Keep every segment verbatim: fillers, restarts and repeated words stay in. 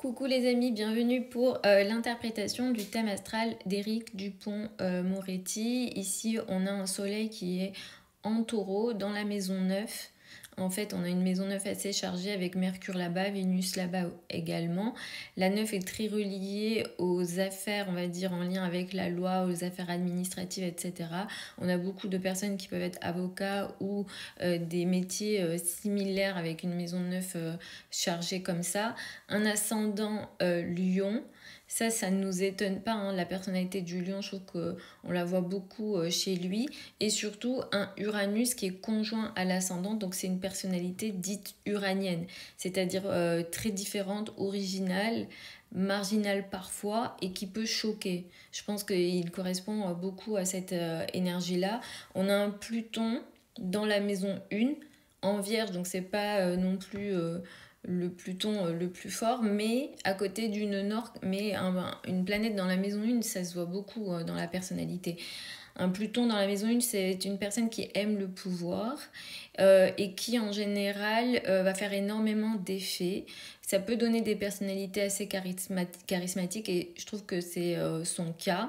Coucou les amis, bienvenue pour euh, l'interprétation du thème astral d'Éric Dupond-Moretti. Ici, on a un soleil qui est en taureau dans la maison neuf. En fait, on a une maison neuf assez chargée avec Mercure là-bas, Vénus là-bas également. La neuf est très reliée aux affaires, on va dire, en lien avec la loi, aux affaires administratives, et cetera. On a beaucoup de personnes qui peuvent être avocats ou euh, des métiers euh, similaires avec une maison neuf euh, chargée comme ça. Un ascendant euh, lion. Ça, ça ne nous étonne pas, hein. La personnalité du lion, je trouve qu'on la voit beaucoup euh, chez lui. Et surtout, un Uranus qui est conjoint à l'ascendant. Donc, c'est une personnalité dite uranienne. C'est-à-dire euh, très différente, originale, marginale parfois et qui peut choquer. Je pense qu'il correspond beaucoup à cette euh, énergie-là. On a un Pluton dans la maison un, en Vierge. Donc, c'est pas euh, non plus... Euh, le Pluton le plus fort, mais à côté d'une Nord, mais un, une planète dans la maison un, ça se voit beaucoup dans la personnalité. Un Pluton dans la maison un, c'est une personne qui aime le pouvoir euh, et qui en général euh, va faire énormément d'effets. Ça peut donner des personnalités assez charismatiques et je trouve que c'est euh, son cas.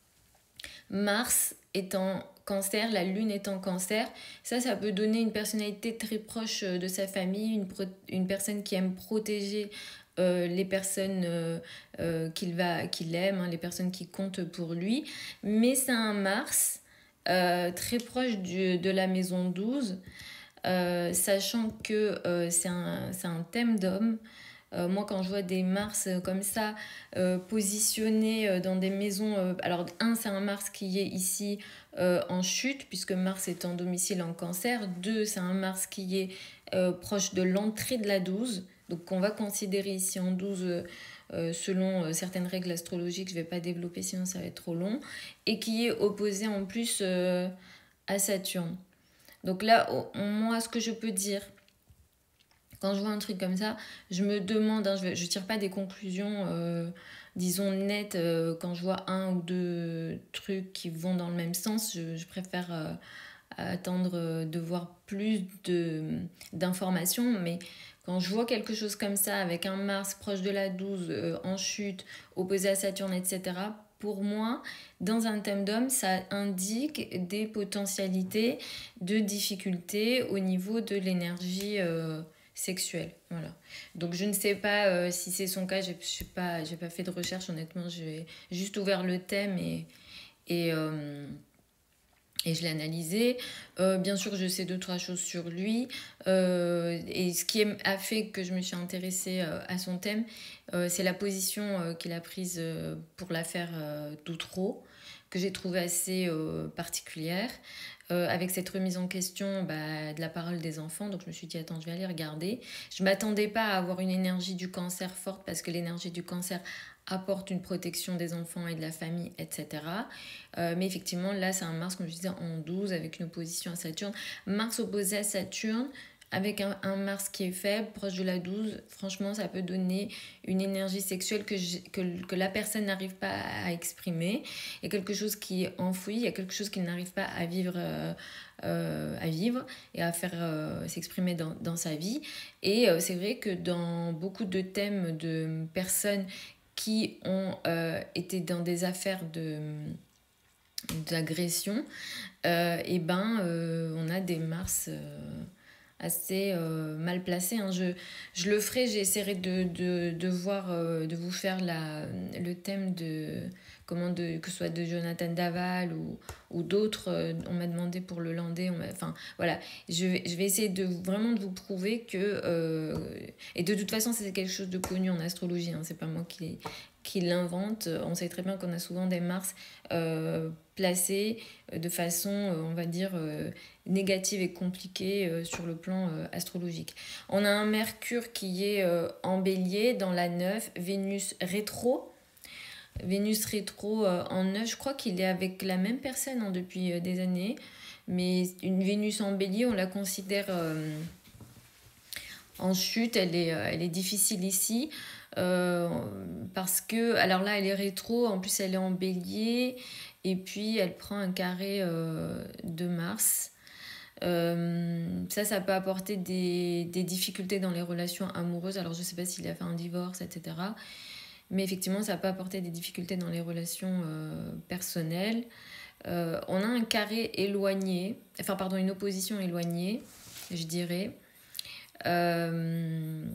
Mars étant Cancer, la lune est en Cancer, ça, ça peut donner une personnalité très proche de sa famille, une, pro- une personne qui aime protéger euh, les personnes euh, euh, qu'il va, qu'il aime, hein, les personnes qui comptent pour lui. Mais c'est un Mars euh, très proche du, de la maison douze, euh, sachant que euh, c'est un, c'est un thème d'homme. Euh, moi, quand je vois des Mars euh, comme ça, euh, positionnés euh, dans des maisons... euh, alors, un, c'est un Mars qui est ici euh, en chute, puisque Mars est en domicile en Cancer. Deux, c'est un Mars qui est euh, proche de l'entrée de la douze. Donc, qu'on va considérer ici en douze euh, euh, selon euh, certaines règles astrologiques. Je ne vais pas développer, sinon ça va être trop long. Et qui est opposé en plus euh, à Saturne. Donc là, oh, moi, ce que je peux dire... Quand je vois un truc comme ça, je me demande, hein, je ne tire pas des conclusions, euh, disons, nettes. Euh, quand je vois un ou deux trucs qui vont dans le même sens, je, je préfère euh, attendre de voir plus de, d'informations. Mais quand je vois quelque chose comme ça, avec un Mars proche de la douze, euh, en chute, opposé à Saturne, et cetera, pour moi, dans un thème d'homme, ça indique des potentialités de difficultés au niveau de l'énergie euh, sexuelle. Voilà. Donc je ne sais pas euh, si c'est son cas, je n'ai pas, j'ai pas fait de recherche, honnêtement, j'ai juste ouvert le thème et, et, euh, et je l'ai analysé. Euh, bien sûr, je sais deux, trois choses sur lui. Euh, et ce qui a fait que je me suis intéressée euh, à son thème, euh, c'est la position euh, qu'il a prise euh, pour l'affaire euh, d'Outreau, que j'ai trouvée assez euh, particulière. Euh, avec cette remise en question bah, de la parole des enfants. Donc je me suis dit, attends, je vais aller regarder. Je ne m'attendais pas à avoir une énergie du cancer forte parce que l'énergie du cancer apporte une protection des enfants et de la famille, et cetera. Euh, mais effectivement, là, c'est un Mars, comme je disais, en douze avec une opposition à Saturne. Mars opposé à Saturne, avec un, un Mars qui est faible, proche de la douze, franchement, ça peut donner une énergie sexuelle que, que, que la personne n'arrive pas à exprimer. Il y a quelque chose qui est enfoui, il y a quelque chose qu'il n'arrive pas à vivre, euh, euh, à vivre et à faire euh, s'exprimer dans, dans sa vie. Et euh, c'est vrai que dans beaucoup de thèmes de personnes qui ont euh, été dans des affaires de d'agression, euh, et ben euh, on a des Mars euh, assez euh, mal placés, hein. je, je le ferai, j'essaierai de, de, de voir, euh, de vous faire la, le thème de, comment de, que ce soit de Jonathan Daval ou, ou d'autres, euh, on m'a demandé pour le landais, on enfin voilà, je vais, je vais essayer de vraiment de vous prouver que, euh, et de toute façon c'est quelque chose de connu en astrologie, hein, c'est pas moi qui qui l'invente. On sait très bien qu'on a souvent des Mars euh, placés de façon, euh, on va dire, euh, négative et compliquée euh, sur le plan euh, astrologique. On a un Mercure qui est euh, en bélier dans la neuf, Vénus rétro. Vénus rétro euh, en neuf, je crois qu'il est avec la même personne hein, depuis euh, des années. Mais une Vénus en bélier, on la considère... Euh, en chute, elle est, elle est difficile ici euh, parce que, alors là, elle est rétro, en plus elle est en bélier et puis elle prend un carré euh, de Mars. Euh, ça, ça peut apporter des, des difficultés dans les relations amoureuses. Alors, je ne sais pas s'il a fait un divorce, et cetera. Mais effectivement, ça peut apporter des difficultés dans les relations euh, personnelles. Euh, on a un carré éloigné, enfin, pardon, une opposition éloignée, je dirais. Euh,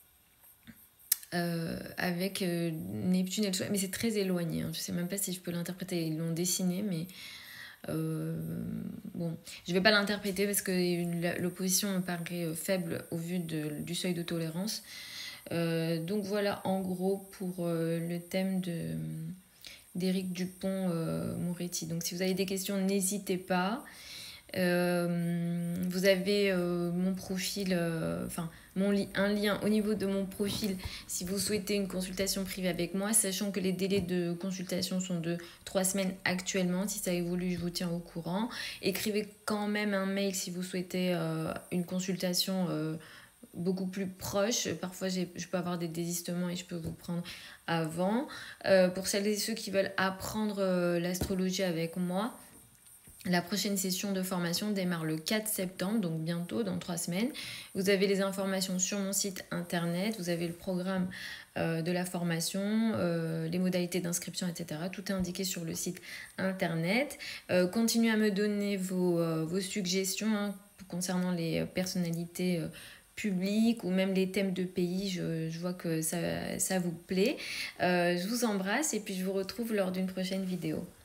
euh, avec euh, Neptune et le Soleil. Mais c'est très éloigné. Hein. Je ne sais même pas si je peux l'interpréter. Ils l'ont dessiné, mais... Euh, bon, je vais pas l'interpréter parce que l'opposition me paraît faible au vu de, du seuil de tolérance. Euh, donc voilà en gros pour euh, le thème de d'Éric Dupond-Moretti. Euh, donc si vous avez des questions, n'hésitez pas. Euh, vous avez euh, mon profil, euh, enfin mon li un lien au niveau de mon profil si vous souhaitez une consultation privée avec moi, sachant que les délais de consultation sont de trois semaines actuellement. Si ça évolue, je vous tiens au courant. Écrivez quand même un mail si vous souhaitez euh, une consultation euh, beaucoup plus proche. Parfois, je peux avoir des désistements et je peux vous prendre avant. Euh, pour celles et ceux qui veulent apprendre euh, l'astrologie avec moi, la prochaine session de formation démarre le quatre septembre, donc bientôt, dans trois semaines. Vous avez les informations sur mon site internet, vous avez le programme euh, de la formation, euh, les modalités d'inscription, et cetera. Tout est indiqué sur le site internet. Euh, continuez à me donner vos, euh, vos suggestions hein, concernant les personnalités euh, publiques ou même les thèmes de pays. Je, je vois que ça, ça vous plaît. Euh, je vous embrasse et puis je vous retrouve lors d'une prochaine vidéo.